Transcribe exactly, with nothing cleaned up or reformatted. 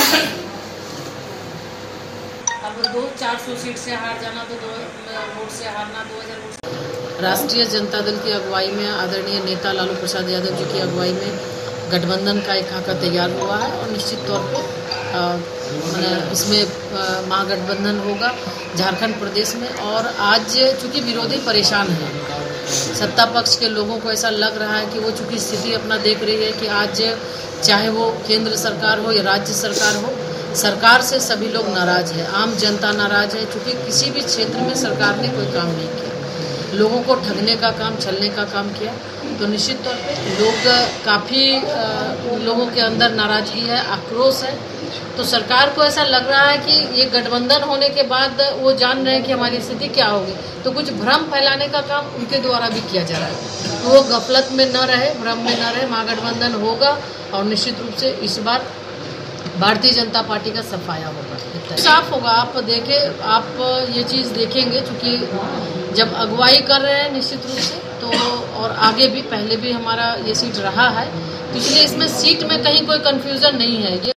अब दो चार सौ सीट से हार जाना तो दो वोट से हारना दो हजार वोट। राष्ट्रीय जनता दल की अगुवाई में आदरणीय नेता लालू प्रसाद यादव जी की अगुवाई में गठबंधन का एक खाका तैयार हुआ है और निश्चित तौर पे इसमें महागठबंधन होगा झारखंड प्रदेश में। और आज चूंकि विरोधी परेशान हैं, सत्ता पक्ष के लोगों को ऐसा लग रहा है कि वो चूंकि स्थिति अपना देख रही है कि आज चाहे वो केंद्र सरकार हो या राज्य सरकार हो, सरकार से सभी लोग नाराज है, आम जनता नाराज है। चूंकि किसी भी क्षेत्र में सरकार ने कोई काम नहीं किया, लोगों को ठगने का काम, छलने का काम किया, तो निश्चित तौर पे लोग काफ़ी लोगों के अंदर नाराजगी है, आक्रोश है। तो सरकार को ऐसा लग रहा है कि ये गठबंधन होने के बाद वो जान रहे हैं कि हमारी स्थिति क्या होगी, तो कुछ भ्रम फैलाने का काम उनके द्वारा भी किया जा रहा है। तो वो गफलत में न रहे, भ्रम में न रहे, महागठबंधन होगा और निश्चित रूप से इस बार भारतीय जनता पार्टी का सफाया होगा, साफ होगा। आप देखें, आप ये चीज़ देखेंगे क्योंकि जब अगुवाई कर रहे हैं निश्चित रूप से, तो और आगे भी पहले भी हमारा ये सीट रहा है, तो इसलिए इसमें सीट में कहीं कोई कन्फ्यूज़न नहीं है। ये